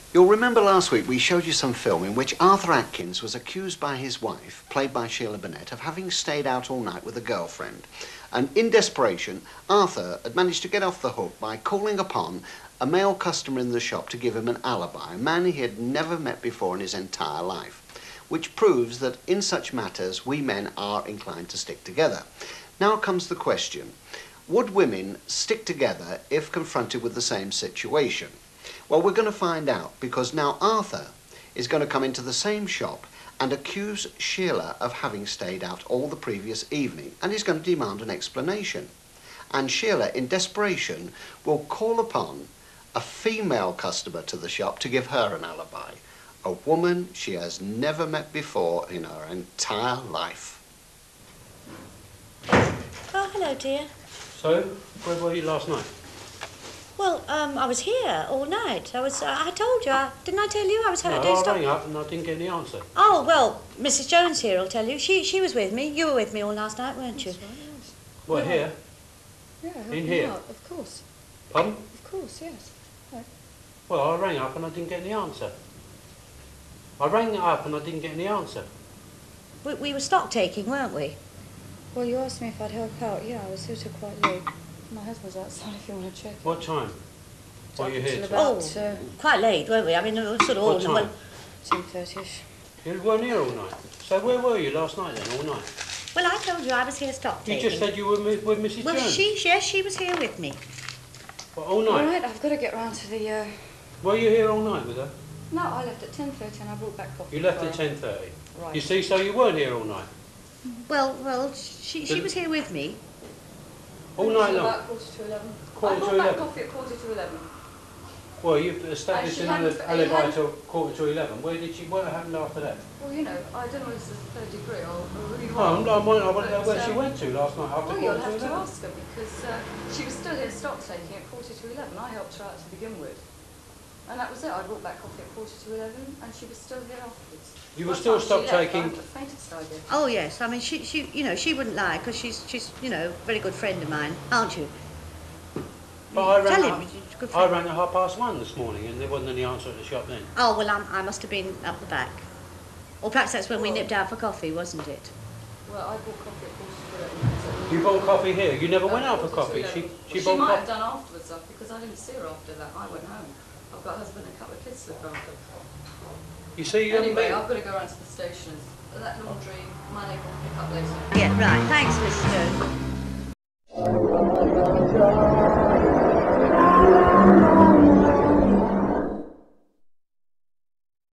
You'll remember last week we showed you some film in which Arthur Atkins was accused by his wife, played by Sheila, of having stayed out all night with a girlfriend. And in desperation, Arthur had managed to get off the hook by calling upon a male customer in the shop to give him an alibi, a man he had never met before in his entire life, which proves that in such matters we men are inclined to stick together. Now comes the question, would women stick together if confronted with the same situation? Well, we're going to find out, because now Arthur is going to come into the same shop and accuse Sheila of having stayed out all the previous evening, and he's going to demand an explanation. And Sheila, in desperation, will call upon a female customer to the shop to give her an alibi, a woman she has never met before in her entire life. Oh, hello, dear. So, where were you last night? Well, I was here all night. I told you, didn't I tell you I was here? No, I rang up and I didn't get any answer. Oh, well, Mrs. Jones here will tell you. She was with me. You were with me all last night, weren't you? That's right, yes. What, Yeah. here? Yeah, In here? out, of course. Pardon? Of course, yes. Yeah. Well, I rang up and I didn't get any answer. I rang up and I didn't get any answer. We were stock taking, weren't we? Well, you asked me if I'd help out. Yeah, I was here till quite late. My husband's outside if you want to check. What time? Were you here? About, quite late, weren't we? I mean, it was sort of all... What time? Well, 10:30ish. You weren't here all night. So where were you last night then, all night? well, I told you I was here stock You taking. just said you were with Mrs. Well, Jones. yes, she was here with me. What, all All night? right, I've got to get round to the... Were you here all night with her? No, I left at 10:30 and I brought back coffee. You left at for her. 10:30. Right. You see, so you weren't here all night. Well, she was here with me. All night long. About 11:15. Quarter I to brought back 11. coffee at 11:15. Well, you've established She an hadn't- alibi hadn't- till 11:15. What happened after that? Well, you know, I don't know if it's a third degree or who you Oh, I want to know where But, she went to last night after Well, you'll quarter have to to 11. ask her because she was still here stock taking at 11:45. I helped her out to begin with. And that was it. I brought back coffee at 11:45 and she was still here afterwards. You were By the still time she stock left, I taking? had the faintest idea. Oh, yes. I mean, she wouldn't lie, because she's, a very good friend of mine, aren't you? But I Tell rang, him, she's a good I friend. rang at 1:30 this morning and there wasn't any answer at the shop then. Oh, well, I must have been up the back. Or perhaps that's when we Well- nipped out for coffee, wasn't it? Well, I bought coffee at 11:45. You bought coffee here? You never went out for coffee? 11:45. She Well, bought might have coffee? done afterwards, though, because I didn't see her after that. I went home. I've got a husband and a couple of kids to look after. You see, you haven't Anyway, been... I've got to go round to the station. That laundry, money will pick up later. Yeah, right. Thanks, Mrs. Jones.